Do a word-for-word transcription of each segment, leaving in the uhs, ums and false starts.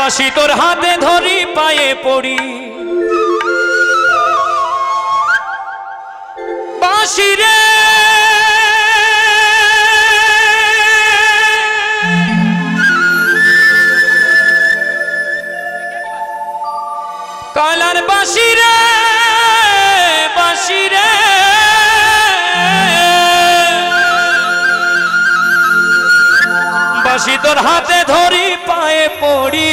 बाँशी तोर हाथे धरी पाए पड़ी बाँशी रे कालार बाँशी रे बाँशी रे बाँशी तोर हाथे धरी पाए पड़ी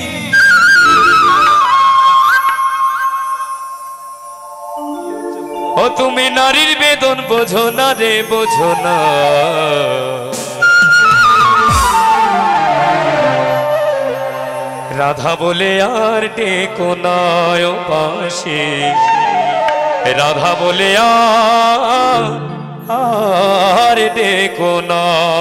ओ तुम्हें नारीर बेदन बोझो ना रे बोझो ना राधा बोले यार टेको ना ओ बाँशी राधा बोले यार टेको ना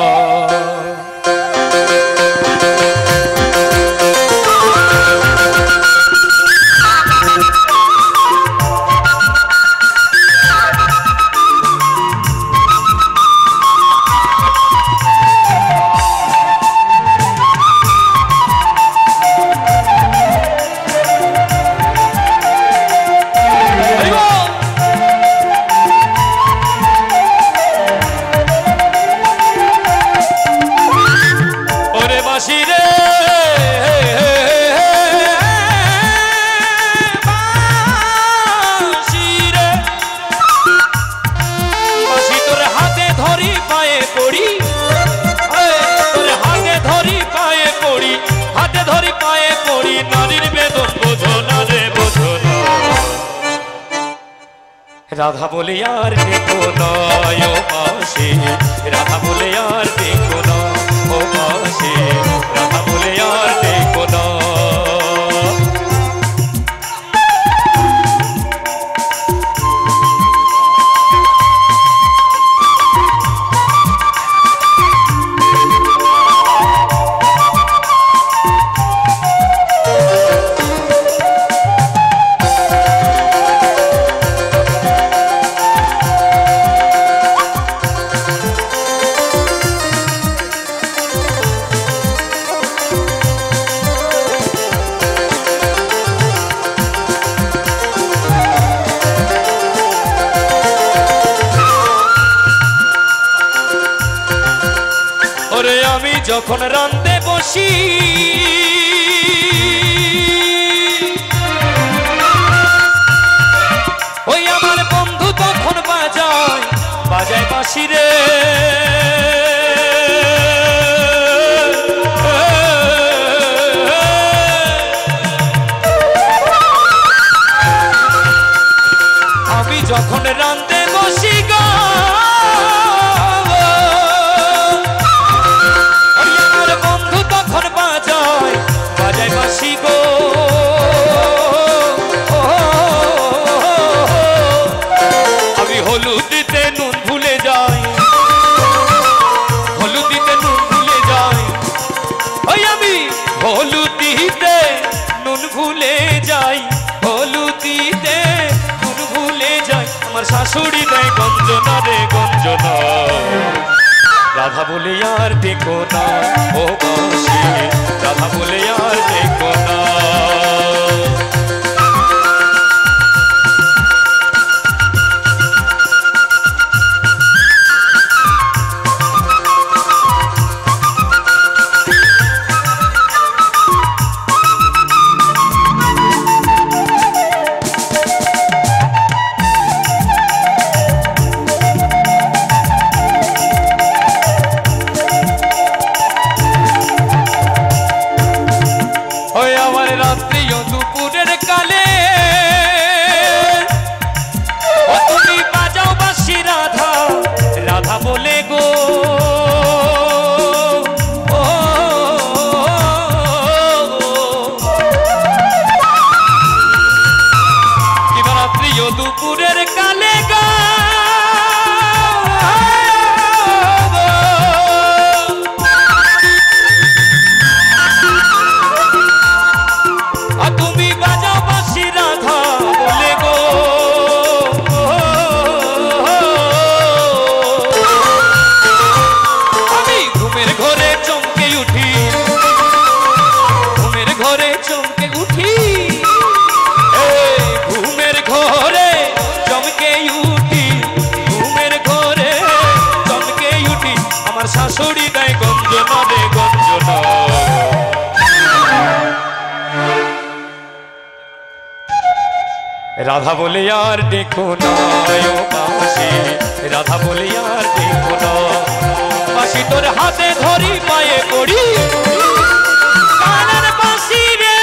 राधा बोले यार देखो ना ओ बाँशी राधा बोले यार देखो ना ओ बाँशी राधा बोले यार देखो ना যখন রাঁধতে বসি ওই আমার বন্ধু তখন বাজায় বাজায় বাঁশি রে আমি যখন রাঁধতে বসি গো शाशुड़ी दे गंजना रे गंजना राधा बोले यार देखो ना ओ बाँशी राधा बोले यार देखो ना रात्रि আমার শাশুড়ি দেয় গঞ্জনা রে গঞ্জনা। রাধা বলে আর দেখো না ও বাঁশি, রাধা বলে আর দেখো না। বাঁশি তোর হাতে ধরি পায়ে পড়ি, কানার বাঁশি রে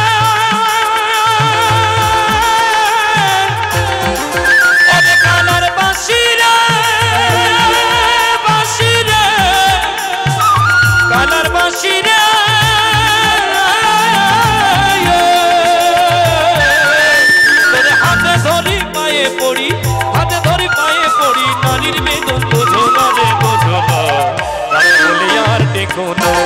ওরে কানার বাঁশি রে বাঁশি রে কানার বাঁশি রে। ধরি পায়ে পড়ি, হাতে ধরি পায়ে পড়ি, নারীর বেদন বোঝো না রে বোঝো না। রাধা বলে আর দেখো না